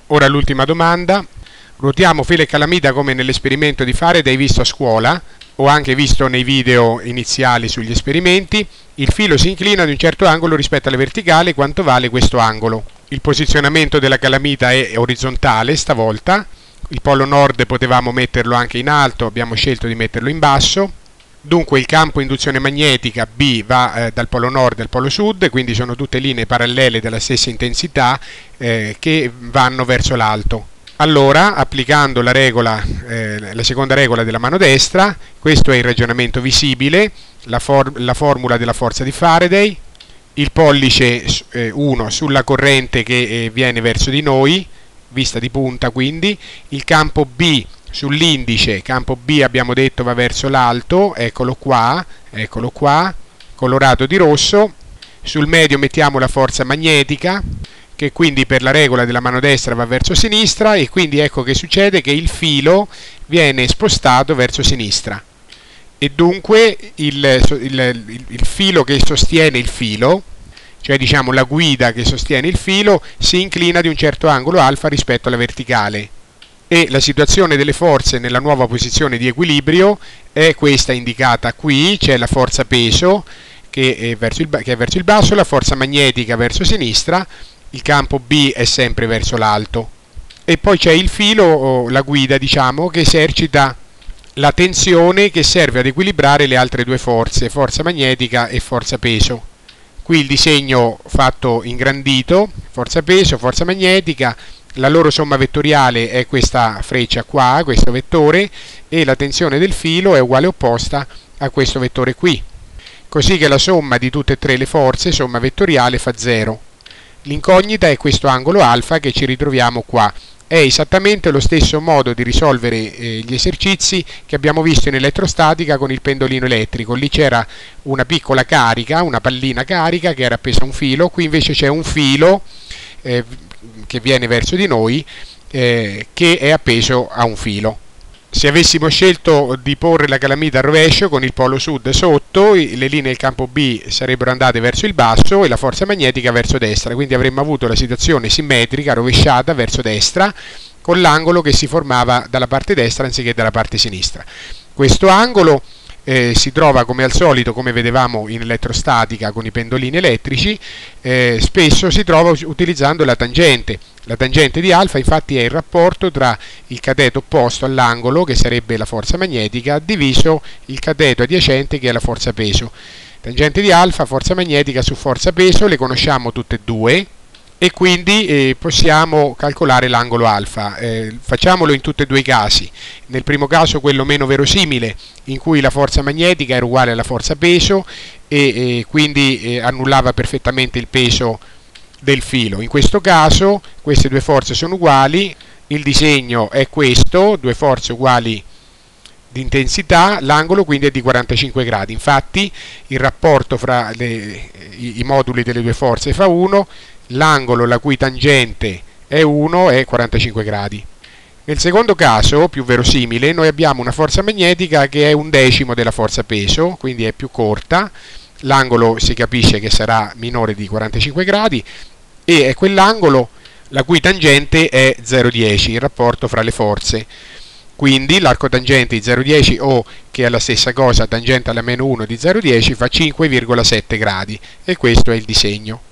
Ora l'ultima domanda. Ruotiamo filo e calamita come nell'esperimento di Faraday visto a scuola o anche visto nei video iniziali sugli esperimenti. Il filo si inclina ad un certo angolo rispetto alle verticali. Quanto vale questo angolo? Il posizionamento della calamita è orizzontale stavolta. Il polo nord potevamo metterlo anche in alto, abbiamo scelto di metterlo in basso. Dunque il campo induzione magnetica B va dal polo nord al polo sud, quindi sono tutte linee parallele della stessa intensità che vanno verso l'alto. Allora, applicando la seconda regola della mano destra, questo è il ragionamento visibile, la formula della forza di Faraday, il pollice 1 sulla corrente che viene verso di noi, vista di punta quindi, il campo B sull'indice, campo B abbiamo detto va verso l'alto, eccolo qua, colorato di rosso. Sul medio mettiamo la forza magnetica, che quindi per la regola della mano destra va verso sinistra, e quindi ecco che succede che il filo viene spostato verso sinistra. E dunque il filo che sostiene il filo, cioè diciamo la guida che sostiene il filo, si inclina di un certo angolo alfa rispetto alla verticale. E la situazione delle forze nella nuova posizione di equilibrio è questa indicata qui. C'è la forza peso che è verso il basso, la forza magnetica verso sinistra, il campo B è sempre verso l'alto, e poi c'è il filo, o la guida diciamo, che esercita la tensione che serve ad equilibrare le altre due forze, forza magnetica e forza peso. Qui il disegno fatto ingrandito, forza peso, forza magnetica, la loro somma vettoriale è questa freccia qua, questo vettore, e la tensione del filo è uguale opposta a questo vettore qui. Così che la somma di tutte e tre le forze, somma vettoriale, fa 0. L'incognita è questo angolo alfa che ci ritroviamo qua. È esattamente lo stesso modo di risolvere gli esercizi che abbiamo visto in elettrostatica con il pendolino elettrico. Lì c'era una piccola carica, una pallina carica che era appesa a un filo, qui invece c'è un filo che viene verso di noi che è appeso a un filo. Se avessimo scelto di porre la calamita al rovescio con il polo sud sotto, le linee del campo B sarebbero andate verso il basso e la forza magnetica verso destra, quindi avremmo avuto la situazione simmetrica rovesciata verso destra con l'angolo che si formava dalla parte destra anziché dalla parte sinistra. Questo angolo si trova come al solito, come vedevamo in elettrostatica con i pendolini elettrici, spesso si trova utilizzando la tangente. La tangente di alfa infatti è il rapporto tra il cateto opposto all'angolo, che sarebbe la forza magnetica, diviso il cateto adiacente, che è la forza peso. Tangente di alfa, forza magnetica su forza peso, le conosciamo tutte e due, e quindi possiamo calcolare l'angolo alfa. Facciamolo in tutti e due i casi. Nel primo caso, quello meno verosimile, in cui la forza magnetica era uguale alla forza peso e quindi annullava perfettamente il peso del filo. In questo caso queste due forze sono uguali, il disegno è questo, due forze uguali di intensità, l'angolo quindi è di 45 gradi. Infatti il rapporto fra i moduli delle due forze fa 1, l'angolo la cui tangente è 1 è 45 gradi. Nel secondo caso, più verosimile, noi abbiamo una forza magnetica che è 1/10 della forza peso, quindi è più corta, l'angolo si capisce che sarà minore di 45 gradi e è quell'angolo la cui tangente è 0,10, il rapporto fra le forze. Quindi l'arco tangente di 0,10 o, che è la stessa cosa, tangente alla meno 1 di 0,10 fa 5,7 gradi, e questo è il disegno.